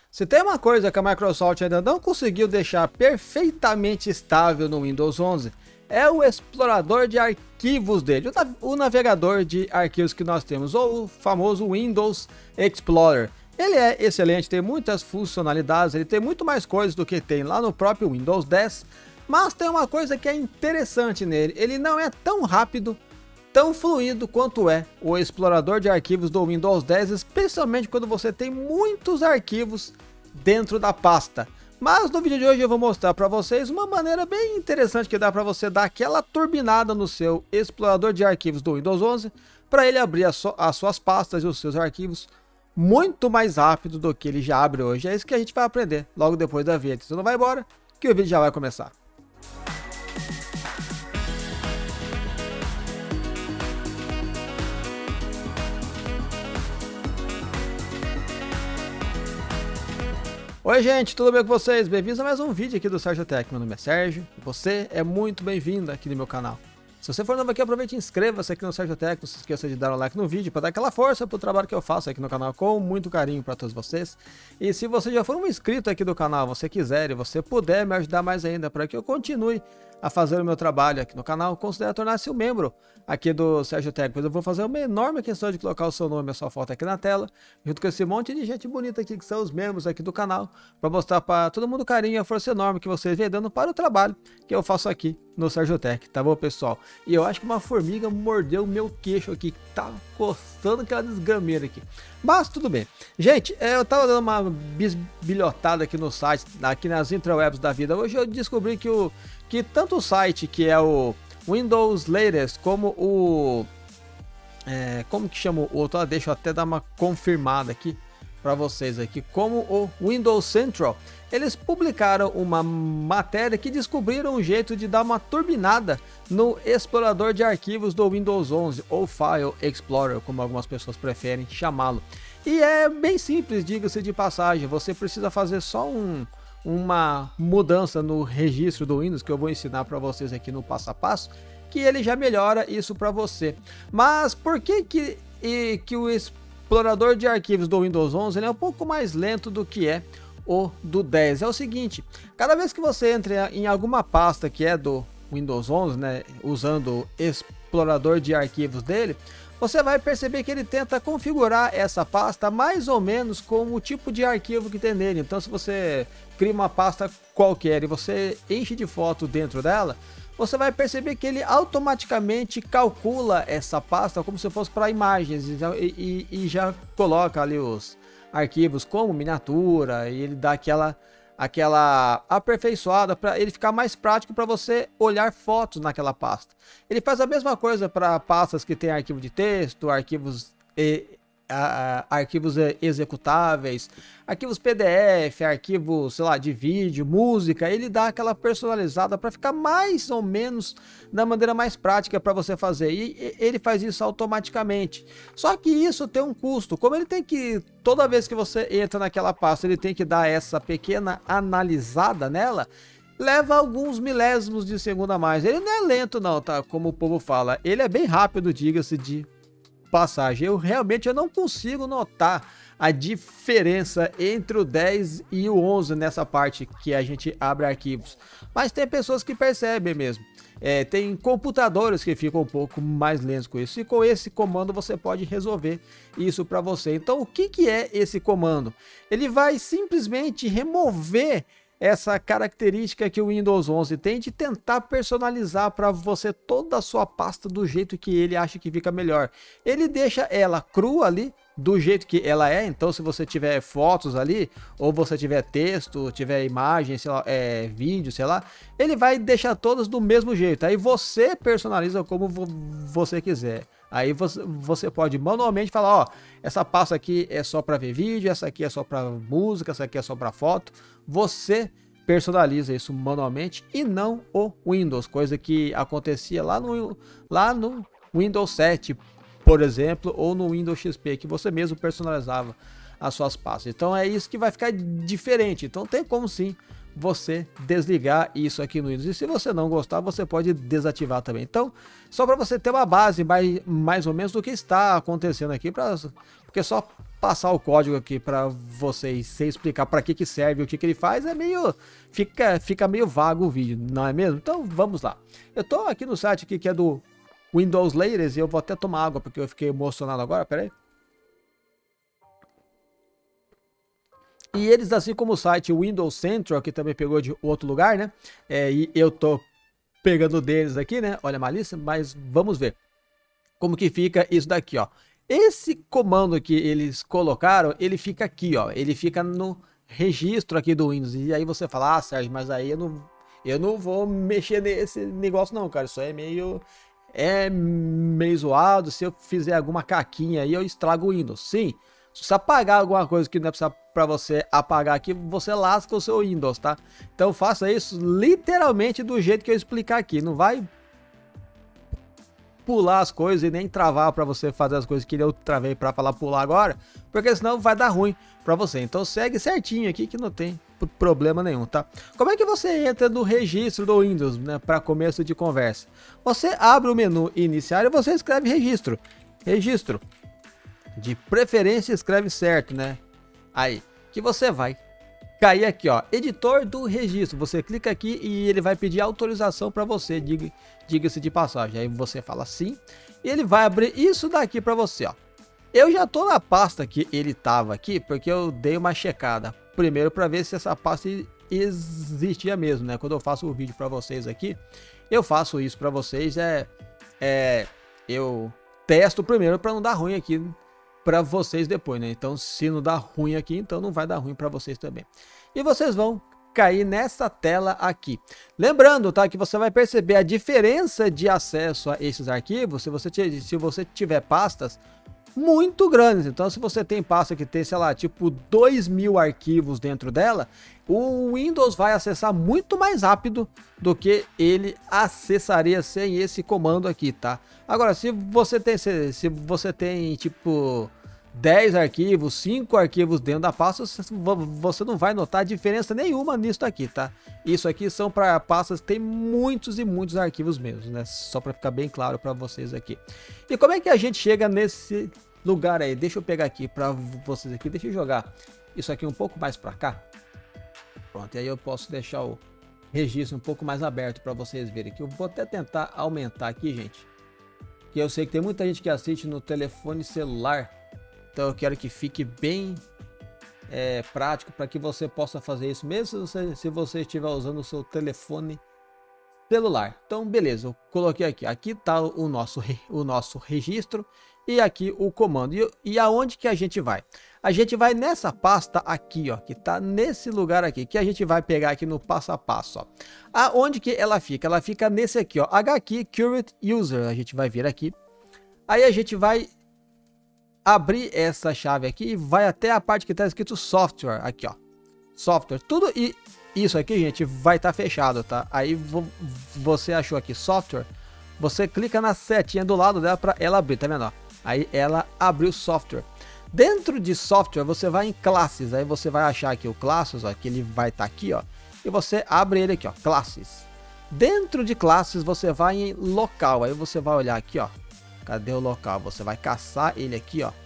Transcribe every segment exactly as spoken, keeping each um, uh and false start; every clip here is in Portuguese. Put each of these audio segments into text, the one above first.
Se tem uma coisa que a Microsoft ainda não conseguiu deixar perfeitamente estável no Windows onze, é o explorador de arquivos dele, o, nav o navegador de arquivos que nós temos, ou o famoso Windows Explorer. Ele é excelente, tem muitas funcionalidades, ele tem muito mais coisas do que tem lá no próprio Windows dez, mas tem uma coisa que é interessante nele, ele não é tão rápido, tão fluido quanto é o explorador de arquivos do Windows dez, especialmente quando você tem muitos arquivos dentro da pasta. Mas no vídeo de hoje eu vou mostrar para vocês uma maneira bem interessante que dá para você dar aquela turbinada no seu explorador de arquivos do Windows onze, para ele abrir as, so as suas pastas e os seus arquivos muito mais rápido do que ele já abre hoje. É isso que a gente vai aprender logo depois da vinheta. Então não vai embora que o vídeo já vai começar. Oi gente, tudo bem com vocês? Bem-vindos a mais um vídeo aqui do Sérgio Tech. Meu nome é Sérgio e você é muito bem-vindo aqui no meu canal. Se você for novo aqui, aproveite e inscreva-se aqui no Sérgio Tech. Não se esqueça de dar um like no vídeo para dar aquela força para o trabalho que eu faço aqui no canal com muito carinho para todos vocês. E se você já for um inscrito aqui do canal, você quiser e você puder me ajudar mais ainda para que eu continue a fazer o meu trabalho aqui no canal, considere tornar-se um membro aqui do Sérgio Tech, pois eu vou fazer uma enorme questão de colocar o seu nome e a sua foto aqui na tela, junto com esse monte de gente bonita aqui que são os membros aqui do canal, para mostrar para todo mundo o carinho e a força enorme que vocês vêm dando para o trabalho que eu faço aqui no Sérgio Tech, tá bom, pessoal? E eu acho que uma formiga mordeu o meu queixo aqui, que tá coçando aquela desgrameira aqui. Mas tudo bem. Gente, eu tava dando uma bisbilhotada aqui no site, aqui nas intrawebs da vida. Hoje eu descobri que, o, que tanto o site que é o Windows Latest, como o... É, como que chama o outro? Ah, deixa eu até dar uma confirmada aqui para vocês aqui. Como o Windows Central, eles publicaram uma matéria que descobriram um jeito de dar uma turbinada no explorador de arquivos do Windows onze, ou File Explorer, como algumas pessoas preferem chamá-lo. E é bem simples, diga-se de passagem. Você precisa fazer só um, uma mudança no registro do Windows, que eu vou ensinar para vocês aqui no passo a passo, que ele já melhora isso para você. Mas por que que, e, que o explorador de arquivos do Windows onze ele é um pouco mais lento do que é o do dez? É o seguinte, cada vez que você entra em alguma pasta que é do Windows onze, né, usando o explorador de arquivos dele, você vai perceber que ele tenta configurar essa pasta mais ou menos com o tipo de arquivo que tem nele. Então, se você cria uma pasta qualquer e você enche de foto dentro dela, você vai perceber que ele automaticamente calcula essa pasta como se fosse para imagens e, e, e já coloca ali os arquivos como miniatura, e ele dá aquela aquela aperfeiçoada para ele ficar mais prático para você olhar fotos naquela pasta. Ele faz a mesma coisa para pastas que tem arquivo de texto, arquivos e, a, a, arquivos executáveis, arquivos P D F, arquivos, sei lá, de vídeo, música. Ele dá aquela personalizada para ficar mais ou menos da maneira mais prática para você fazer, e, e ele faz isso automaticamente. Só que isso tem um custo, como ele tem que, toda vez que você entra naquela pasta, ele tem que dar essa pequena analisada nela, leva alguns milésimos de segundo a mais. Ele não é lento não, tá? Como o povo fala, ele é bem rápido, diga-se de passagem. Eu realmente eu não consigo notar a diferença entre o dez e o onze nessa parte que a gente abre arquivos, mas tem pessoas que percebem mesmo. É, tem computadores que ficam um pouco mais lentos com isso, e com esse comando você pode resolver isso para você. Então o que que é esse comando? Ele vai simplesmente remover essa característica que o Windows onze tem de tentar personalizar para você toda a sua pasta do jeito que ele acha que fica melhor. Ele deixa ela crua ali, do jeito que ela é. Então se você tiver fotos ali, ou você tiver texto, tiver imagem, sei lá, é, vídeo, sei lá, ele vai deixar todas do mesmo jeito. Aí você personaliza como você quiser. Aí você, você pode manualmente falar, ó, essa pasta aqui é só para ver vídeo, essa aqui é só para música, essa aqui é só para foto. Você personaliza isso manualmente e não o Windows, coisa que acontecia lá no, lá no Windows sete, por exemplo, ou no Windows X P, que você mesmo personalizava as suas pastas. Então é isso que vai ficar diferente. Então tem como sim você desligar isso aqui no Windows, e se você não gostar você pode desativar também. Então só para você ter uma base mais, mais ou menos do que está acontecendo aqui, pra, porque só passar o código aqui para vocês sem explicar para que que serve, o que que ele faz, é meio fica fica meio vago o vídeo, não é mesmo? Então vamos lá. Eu tô aqui no site aqui que é do Windows Layers e eu vou até tomar água porque eu fiquei emocionado agora, pera aí. E eles, assim como o site Windows Central, que também pegou de outro lugar, né? É, e eu tô pegando deles aqui, né? Olha a malícia, mas vamos ver como que fica isso daqui, ó. Esse comando que eles colocaram, ele fica aqui, ó. Ele fica no registro aqui do Windows. E aí você fala, ah, Sérgio, mas aí eu não, eu não vou mexer nesse negócio não, cara. Isso aí é meio, é meio zoado. Se eu fizer alguma caquinha aí, eu estrago o Windows. Sim, se você apagar alguma coisa que não é para você apagar aqui, você lasca o seu Windows, tá? Então faça isso literalmente do jeito que eu explicar aqui. Não vai pular as coisas e nem travar para você fazer as coisas que eu travei para falar pular agora, porque senão vai dar ruim para você. Então segue certinho aqui que não tem problema nenhum, tá? Como é que você entra no registro do Windows, né, para começo de conversa? Você abre o menu iniciar e você escreve registro. Registro. De preferência escreve certo, né? Aí, que você vai cair aqui, ó, editor do registro. Você clica aqui e ele vai pedir autorização para você, diga, diga-se de passagem. Aí você fala sim e ele vai abrir isso daqui para você, ó. Eu já tô na pasta que ele tava aqui porque eu dei uma checada primeiro para ver se essa pasta existia mesmo, né? Quando eu faço o vídeo para vocês aqui, eu faço isso para vocês, é, é eu testo primeiro para não dar ruim aqui para vocês depois, né? Então, se não dá ruim aqui, então não vai dar ruim para vocês também. E vocês vão cair nessa tela aqui. Lembrando, tá, que você vai perceber a diferença de acesso a esses arquivos se você, se você tiver pastas muito grandes. Então, se você tem pasta que tem, sei lá, tipo dois mil arquivos dentro dela, o Windows vai acessar muito mais rápido do que ele acessaria sem esse comando aqui, tá? Agora, se você tem, se, se você tem tipo dez arquivos, cinco arquivos dentro da pasta, você não vai notar diferença nenhuma nisso aqui, tá? Isso aqui são para pastas que tem muitos e muitos arquivos mesmo, né? Só para ficar bem claro para vocês aqui. E como é que a gente chega nesse lugar aí? Deixa eu pegar aqui para vocês aqui, deixa eu jogar isso aqui um pouco mais para cá. Pronto, e aí eu posso deixar o registro um pouco mais aberto para vocês verem aqui. Eu vou até tentar aumentar aqui, gente, que eu sei que tem muita gente que assiste no telefone celular. Então eu quero que fique bem é, prático para que você possa fazer isso mesmo se você, se você estiver usando o seu telefone celular. Então beleza, eu coloquei aqui. Aqui está o nosso, o nosso registro e aqui o comando. E, e aonde que a gente vai? A gente vai nessa pasta aqui, ó, que está nesse lugar aqui, que a gente vai pegar aqui no passo a passo, ó. Aonde que ela fica? Ela fica nesse aqui, ó, H Key Current User. A gente vai vir aqui. Aí a gente vai abrir essa chave aqui e vai até a parte que está escrito software aqui, ó, software, tudo e isso aqui, gente, vai estar tá fechado, tá? Aí você achou aqui software, você clica na setinha do lado dela para ela abrir, tá vendo? Ó? Aí ela abriu software. Dentro de software você vai em classes, aí você vai achar aqui o classes, ó, que ele vai estar tá aqui, ó, e você abre ele aqui, ó, classes. Dentro de classes você vai em local, aí você vai olhar aqui, ó. Cadê o local? Você vai caçar ele aqui, ó.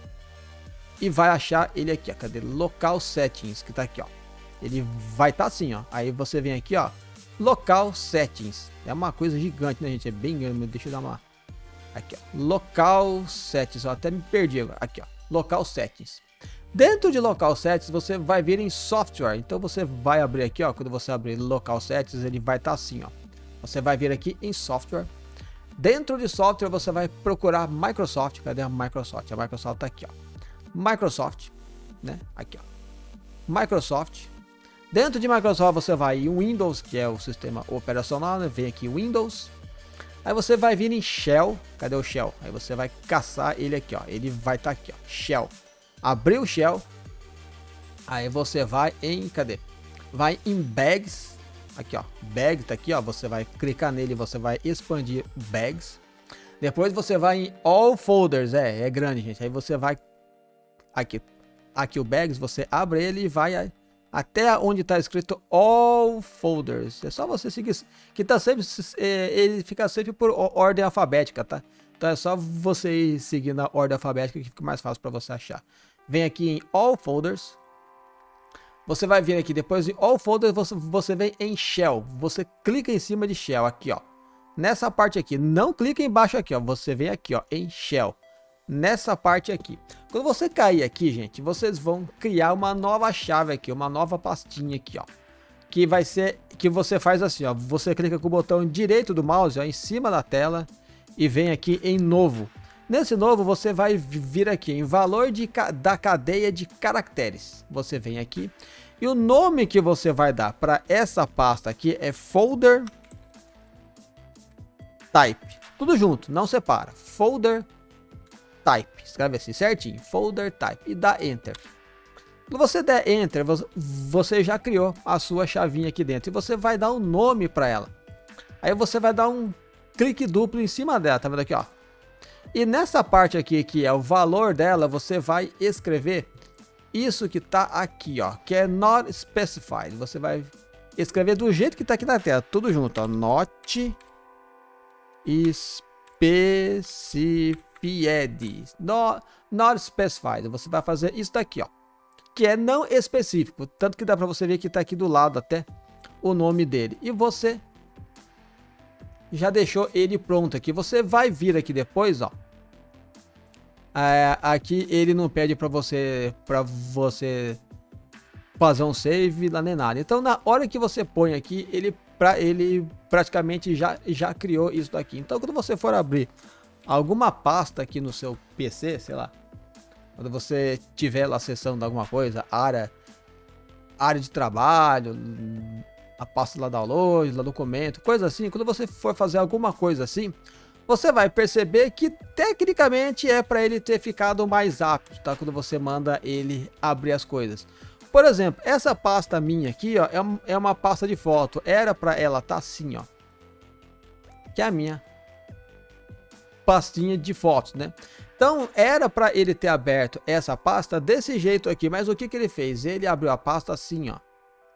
E vai achar ele aqui, ó. Cadê? Local Settings, que tá aqui, ó. Ele vai estar tá assim, ó. Aí você vem aqui, ó. Local Settings. É uma coisa gigante, né, gente? É bem grande. Deixa eu dar uma... Aqui, ó. Local Settings. Eu até me perdi agora. Aqui, ó. Local Settings. Dentro de Local Settings, você vai vir em Software. Então você vai abrir aqui, ó. Quando você abrir Local Settings, ele vai estar tá assim, ó. Você vai vir aqui em Software. Dentro de software você vai procurar Microsoft. Cadê a Microsoft? A Microsoft tá aqui, ó. Microsoft, né? Aqui, ó. Microsoft. Dentro de Microsoft você vai em Windows, que é o sistema operacional, né? Vem aqui Windows. Aí você vai vir em Shell. Cadê o Shell? Aí você vai caçar ele aqui, ó. Ele vai estar tá aqui, ó. Shell. Abriu o Shell. Aí você vai em... Cadê? Vai em Bags. Aqui, ó, bag tá aqui, ó, você vai clicar nele e você vai expandir bags. Depois você vai em all folders, é, é grande, gente. Aí você vai aqui, aqui o bags, você abre ele e vai até onde tá escrito all folders. É só você seguir, que tá sempre, é, ele fica sempre por ordem alfabética, tá? Então é só você ir seguindo a ordem alfabética que fica mais fácil para você achar. vem aqui em All Folders. Você vai vir aqui depois de All Folders, você, você vem em Shell. Você clica em cima de Shell aqui, ó. Nessa parte aqui, não clica embaixo aqui, ó. Você vem aqui, ó, em Shell. Nessa parte aqui. Quando você cair aqui, gente, vocês vão criar uma nova chave aqui, uma nova pastinha aqui, ó. Que vai ser, que você faz assim, ó. Você clica com o botão direito do mouse, ó, em cima da tela e vem aqui em Novo. Nesse novo, você vai vir aqui em valor de, da cadeia de caracteres. Você vem aqui e o nome que você vai dar para essa pasta aqui é Folder Type. Tudo junto, não separa. Folder Type. Escreve assim certinho. Folder Type. E dá Enter. Quando você der Enter, você já criou a sua chavinha aqui dentro. E você vai dar um nome para ela. Aí você vai dar um clique duplo em cima dela. Tá vendo aqui, ó? E nessa parte aqui, que é o valor dela, você vai escrever isso que tá aqui, ó, que é Not Specified. Você vai escrever do jeito que tá aqui na tela, tudo junto, ó, Not Specified. Not, not Specified. Você vai fazer isso daqui, ó, que é não específico, tanto que dá para você ver que tá aqui do lado até o nome dele. E você já deixou ele pronto aqui. Você vai vir aqui depois, ó. É, aqui ele não pede para você para você fazer um save lá nem nada. Então na hora que você põe aqui, ele para ele praticamente já já criou isso daqui. Então quando você for abrir alguma pasta aqui no seu P C, sei lá, quando você tiver lá acessando alguma coisa, área área de trabalho, a pasta lá download, lá documento, coisa assim, quando você for fazer alguma coisa assim, você vai perceber que tecnicamente é para ele ter ficado mais rápido, tá? Quando você manda ele abrir as coisas. Por exemplo, essa pasta minha aqui, ó, é, é uma pasta de foto. Era para ela tá assim, ó. Que é a minha pastinha de fotos, né? Então, era para ele ter aberto essa pasta desse jeito aqui. Mas o que que ele fez? Ele abriu a pasta assim, ó.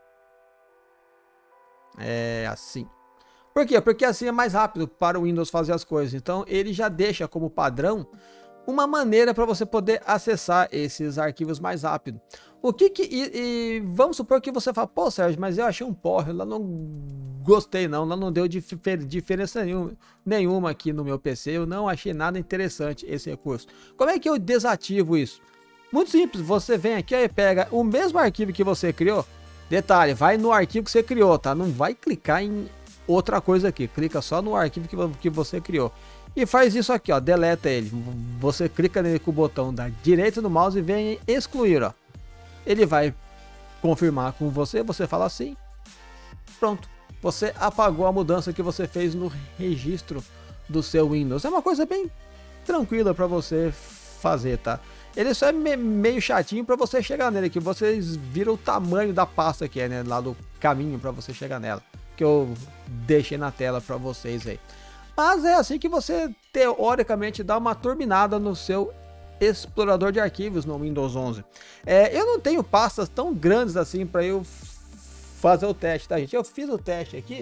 É assim. Por quê? Porque assim é mais rápido para o Windows fazer as coisas. Então ele já deixa como padrão uma maneira para você poder acessar esses arquivos mais rápido. O que que... E, e vamos supor que você fala, pô Sérgio, mas eu achei um porre, lá não gostei não, lá não deu difer diferença nenhuma, nenhuma aqui no meu P C, eu não achei nada interessante esse recurso. Como é que eu desativo isso? Muito simples, você vem aqui e pega o mesmo arquivo que você criou. Detalhe, vai no arquivo que você criou, tá? Não vai clicar em outra coisa aqui, clica só no arquivo que, que você criou. E faz isso aqui, ó, deleta ele. Você clica nele com o botão da direita do mouse e vem em excluir, ó. Ele vai confirmar com você, você fala assim. Pronto, você apagou a mudança que você fez no registro do seu Windows. É uma coisa bem tranquila para você fazer, tá? Ele só é me meio chatinho para você chegar nele, que vocês viram o tamanho da pasta que é, né, lá do caminho para você chegar nela, que eu deixei na tela para vocês aí. Mas é assim que você teoricamente dá uma turbinada no seu explorador de arquivos no Windows onze. É, eu não tenho pastas tão grandes assim para eu fazer o teste, tá, gente? Eu fiz o teste aqui,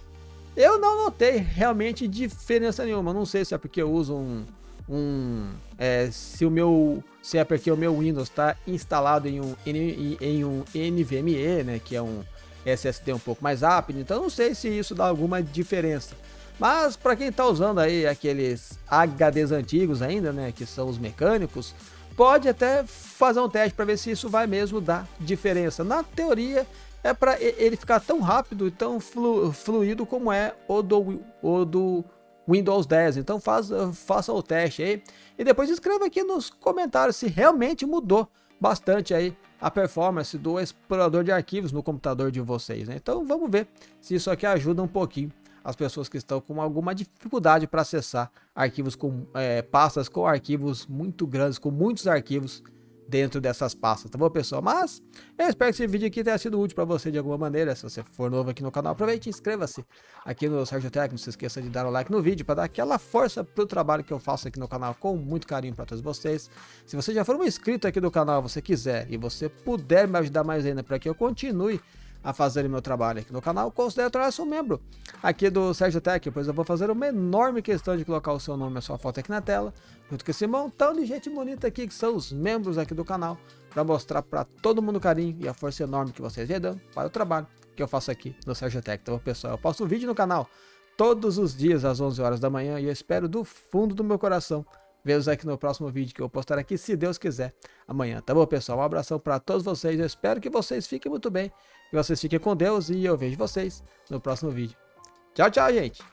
eu não notei realmente diferença nenhuma. Não sei se é porque eu uso um, um é, se o meu se é porque o meu Windows está instalado em um em um N V M e, né, que é um S S D um pouco mais rápido. Então não sei se isso dá alguma diferença. Mas para quem está usando aí aqueles H Ds antigos ainda, né, que são os mecânicos, pode até fazer um teste para ver se isso vai mesmo dar diferença. Na teoria é para ele ficar tão rápido e tão flu, fluido como é o do, o do Windows dez. Então faz, faça o teste aí e depois escreva aqui nos comentários se realmente mudou bastante aí a performance do explorador de arquivos no computador de vocês, né? Então vamos ver se isso aqui ajuda um pouquinho as pessoas que estão com alguma dificuldade para acessar arquivos com é, pastas com arquivos muito grandes, com muitos arquivos dentro dessas pastas, tá bom, pessoal? Mas eu espero que esse vídeo aqui tenha sido útil para você de alguma maneira. Se você for novo aqui no canal, aproveite e inscreva-se aqui no Sérgio Tech. Não se esqueça de dar um like no vídeo para dar aquela força pro trabalho que eu faço aqui no canal com muito carinho para todos vocês. Se você já for um inscrito aqui do canal, você quiser e você puder me ajudar mais ainda para que eu continue a fazer o meu trabalho aqui no canal, considere tornar-se um membro aqui do Sérgio Tech, pois eu vou fazer uma enorme questão de colocar o seu nome e a sua foto aqui na tela, junto com esse montão de gente bonita aqui que são os membros aqui do canal, para mostrar para todo mundo o carinho e a força enorme que vocês vêm dando para o trabalho que eu faço aqui no Sérgio Tech. Então, pessoal, eu posto um vídeo no canal todos os dias às onze horas da manhã e eu espero do fundo do meu coração vê-los aqui no próximo vídeo que eu vou postar aqui, se Deus quiser, amanhã. Tá bom, pessoal? Um abração para todos vocês. Eu espero que vocês fiquem muito bem, que vocês fiquem com Deus e eu vejo vocês no próximo vídeo. Tchau, tchau, gente!